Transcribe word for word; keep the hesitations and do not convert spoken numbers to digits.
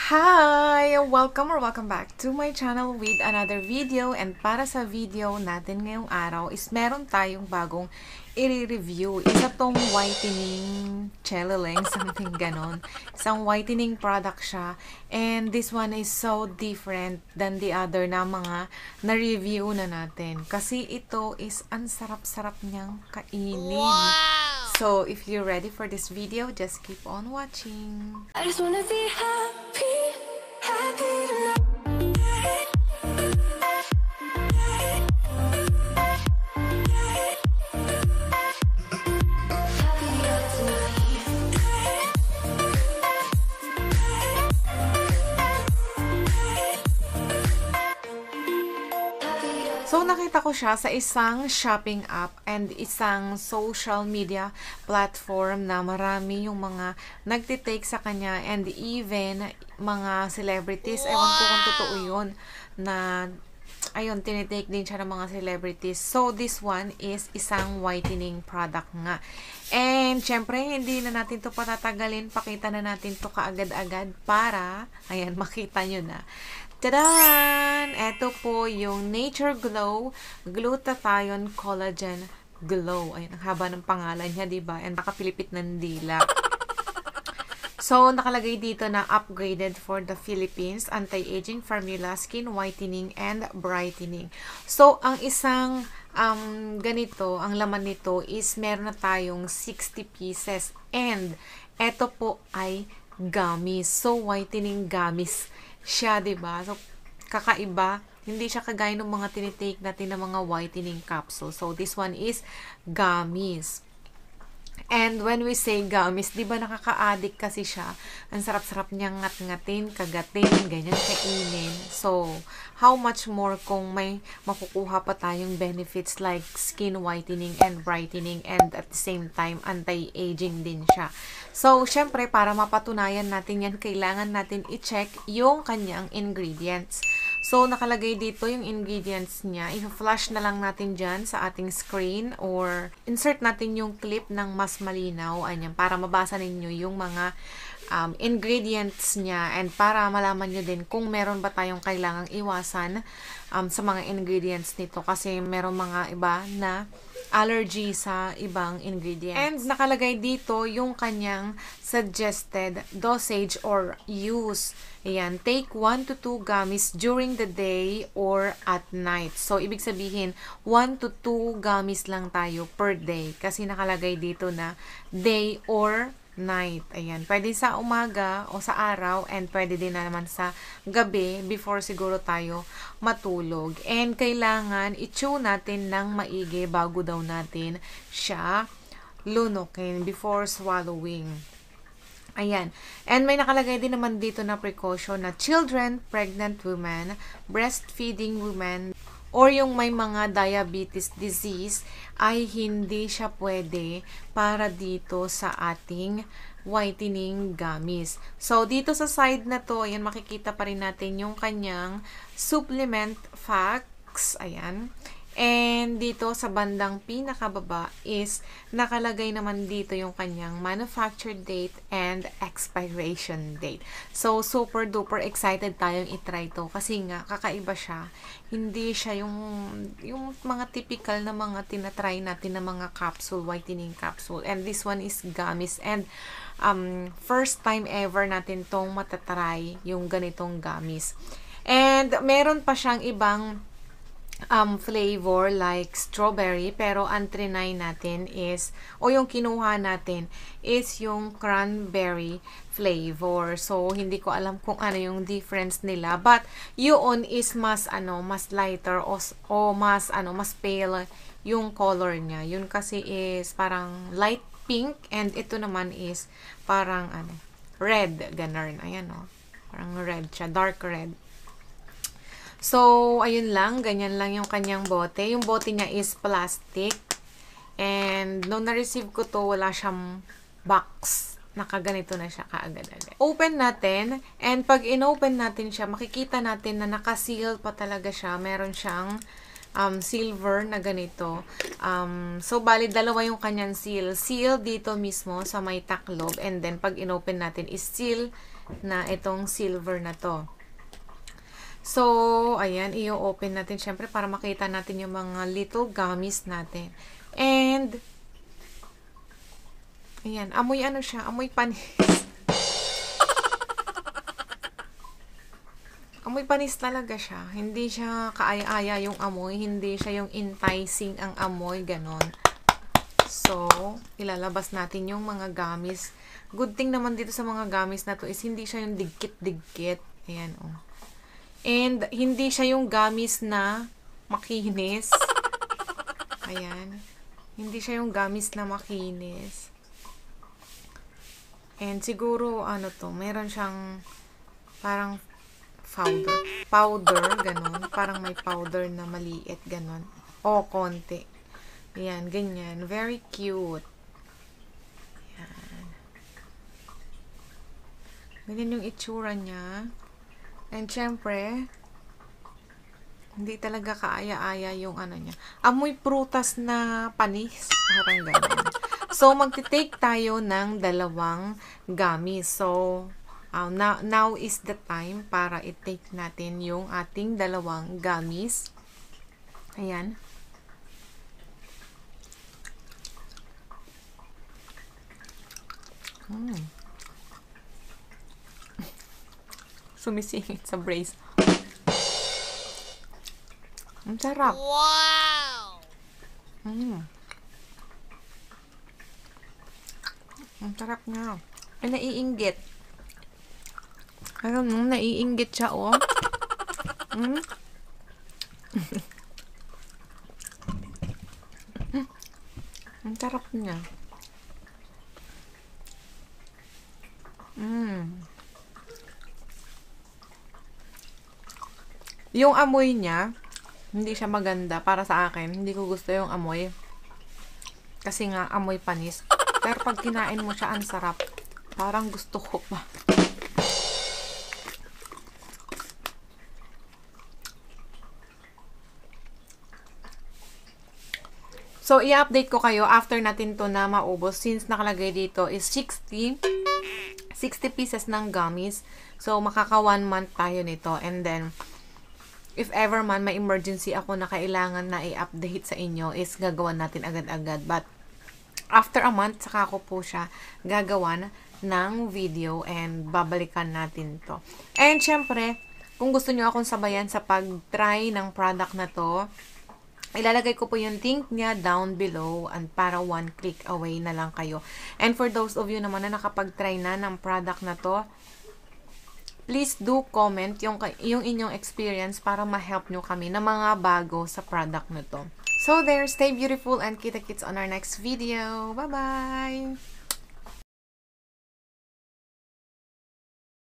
Hi! Welcome or welcome back to my channel with another video. And para sa video natin ngayong araw is meron tayong bagong i-review. Isa tong whitening Cheloleng, something ganon. Isang whitening product siya. And this one is so different than the other na mga na-review na natin. Kasi ito is ang sarap-sarap niyang kainin. Wow! So, if you're ready for this video, just keep on watching. I just wanna be happy, happy tonight. So, nakita ko siya sa isang shopping app and isang social media platform na marami yung mga nagtitake sa kanya and even mga celebrities. Ewan ko kung totoo yun na, ayun, tinitake din siya ng mga celebrities. So, this one is isang whitening product nga. And, syempre, hindi na natin to patatagalin. Pakita na natin to kaagad-agad para, ayan, makita nyo na. Tadaan! Ito po yung Nature Glow Glutathione Collagen Glow. Ayun, ang haba ng pangalan niya, diba? And nakapilipit ng dila. So, nakalagay dito na upgraded for the Philippines, anti-aging formula, skin whitening, and brightening. So, ang isang um, ganito, ang laman nito is meron na tayong sixty pieces. And, ito po ay gummies. So, whitening gummies siya, diba? So, kakaiba. Hindi siya kagaya ng mga tinitake natin ng mga whitening capsule. So, this one is gummies. And when we say gummies, diba nakaka-addict kasi siya? Ang sarap-sarap niyang ngat-ngatin, kagatin, ganyan, kainin. So, how much more kung may makukuha pa tayong benefits like skin whitening and brightening and at the same time, anti-aging din siya. So, syempre, para mapatunayan natin yan, kailangan natin i-check yung kanyang ingredients. So, nakalagay dito yung ingredients niya. I-flash na lang natin dyan sa ating screen or insert natin yung clip ng mas malinaw. Ayan, para mabasa ninyo yung mga um, ingredients niya and para malaman nyo din kung meron ba tayong kailangang iwasan um, sa mga ingredients nito. Kasi meron mga iba na allergy sa ibang ingredients. And nakalagay dito yung kanyang suggested dosage or use. Ayan, take one to two gummies during the day or at night. So, ibig sabihin, one to two gummies lang tayo per day. Kasi nakalagay dito na day or night. Ayan, pwede sa umaga o sa araw and pwede din naman sa gabi before siguro tayo matulog. And kailangan i-chew natin ng maigi bago daw natin siya lunukin before swallowing. Ayan. And may nakalagay din naman dito na precaution na children, pregnant women, breastfeeding women, or yung may mga diabetes disease ay hindi siya pwede para dito sa ating whitening gummies. So, dito sa side na to, ayan, makikita pa rin natin yung kanyang supplement facts. Ayan. And dito sa bandang pinakababa is nakalagay naman dito yung kanyang manufacture date and expiration date. So, super duper excited tayong itry to kasi nga kakaiba siya. Hindi siya yung yung mga typical na mga tinatry natin na mga capsule, whitening capsule. And this one is gummies. And um, first time ever natin tong matatry yung ganitong gummies. And meron pa siyang ibang um, flavor like strawberry, pero ang trinay natin is, o yung kinuha natin is yung cranberry flavor. So, hindi ko alam kung ano yung difference nila. But, yun is mas, ano, mas lighter o, o mas, ano, mas pale yung color niya. Yun kasi is parang light pink and ito naman is parang, ano, red, ganun. Ayan, o. Parang red siya, dark red. So, ayun lang. Ganyan lang yung kanyang bote. Yung bote niya is plastic. And, nung na-receive ko to, wala siyang box. Nakaganito na siya kaagad-agad. Open natin. And, pag in-open natin siya, makikita natin na naka-seal pa talaga siya. Meron siyang um, silver na ganito. Um, so, bali, dalawa yung kanyang seal. Seal dito mismo sa may taklob. And then, pag in-open natin is seal na itong silver na to. So, ayan, i-open natin syempre para makita natin yung mga little gummies natin. And, ayan, amoy ano siya, amoy panis. Amoy panis talaga siya. Hindi siya kaaya-aya yung amoy, hindi siya yung enticing ang amoy, ganon. So, ilalabas natin yung mga gummies. Good thing naman dito sa mga gummies na to is hindi siya yung digkit-digkit. Ayan, oh. And, hindi siya yung gummies na makinis. Ayan. Hindi siya yung gummies na makinis. And, siguro, ano to, meron siyang parang powder. Powder, ganun. Parang may powder na maliit, ganun. O, konti. Ayan, ganyan. Very cute. Ayan. Ganyan yung itsura niya. And, syempre, hindi talaga kaaya-aya yung ano niya. Amoy prutas na panis. Parang ganyan. So, magti-take tayo ng dalawang gummies. So, uh, now, now is the time para i-take natin yung ating dalawang gummies. Ayan. Hmm. Sumisingit sa brace. Ang sarap. Wow! Mm. Ang sarap nga. Ay, naiinggit. Ayun, nung naiinggit siya, oh. Mm. Ang sarap niya. Mm. Yung amoy niya, hindi siya maganda para sa akin. Hindi ko gusto yung amoy. Kasi nga, amoy panis. Pero pag kinain mo siya, ang sarap. Parang gusto ko pa. So, i-update ko kayo after natin to na maubos. Since nakalagay dito is sixty, sixty pieces ng gummies. So, makaka one month tayo nito. And then, if ever man may emergency ako na kailangan na i-update sa inyo, is gagawan natin agad-agad. But, after a month, saka ko po siya gagawan ng video and babalikan natin to. And, syempre, kung gusto nyo akong sabayan sa pag-try ng product na to, ilalagay ko po yung link niya down below and para one click away na lang kayo. And for those of you naman na nakapag-try na ng product na to, please do comment yung, yung inyong experience para ma-help nyo kami na mga bago sa product na to. So there, stay beautiful and kita-kits on our next video. Bye-bye!